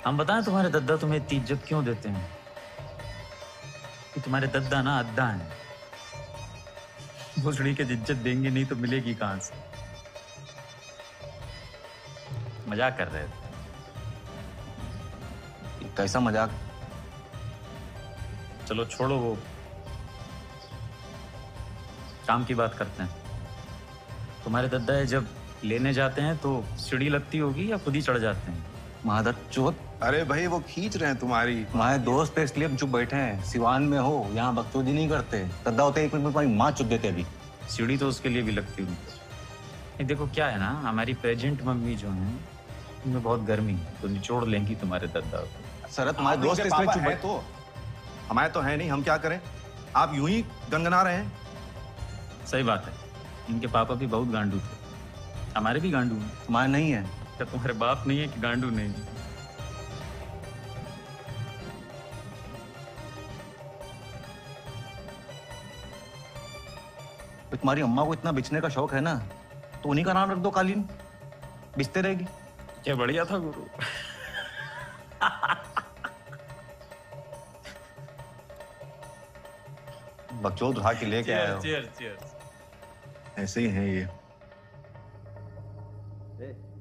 हम बताएं तुम्हारे दद्दा तुम्हें इतनी इज्जत क्यों देते हैं? कि तुम्हारे दद्दा ना अद्दा हैं। भोसड़ी के इज्जत देंगे नहीं तो मिलेगी कहां से? मजाक कर रहे थे। कैसा मजाक? चलो छोड़ो वो, काम की बात करते हैं। तुम्हारे दद्दा है जब लेने जाते हैं तो सीढ़ी लगती होगी या खुद ही चढ़ जाते हैं? महादर चौथ। अरे भाई वो खींच रहे हैं तुम्हारी। हमारे दोस्त है इसलिए हम चुप बैठे हैं। सिवान में हो, यहाँ बकचोदी नहीं करते। दद्दा होते एक मिनट में तुम्हारी माँ चुप देते अभी। सीढ़ी तो उसके लिए भी लगती होगी। नहीं देखो क्या है ना, हमारी प्रेजेंट मम्मी जो है उनमें बहुत गर्मी है, तो निचोड़ लेंगी तुम्हारे दद्दा को। सर तुम्हारे दोस्त इनके इसलिए पापा चुप है बैठे। तो हमारे तो है नहीं, हम क्या करें? आप यूं ही गनगना रहे हैं। सही बात है, इनके पापा भी बहुत गांडू थे, हमारे भी गांडू हैं। तुम्हारे नहीं है। क्या तुम्हारे बाप नहीं है कि गांडू नहीं है? तो तुम्हारी अम्मा को इतना बिछने का शौक है ना, तो उन्हीं का नाम रख दो, कालीन बिछते रहेगी। क्या बढ़िया था गुरु। बकचोद उठा के लेके आए हो। Cheers cheers. ऐसे ही है ये। ए,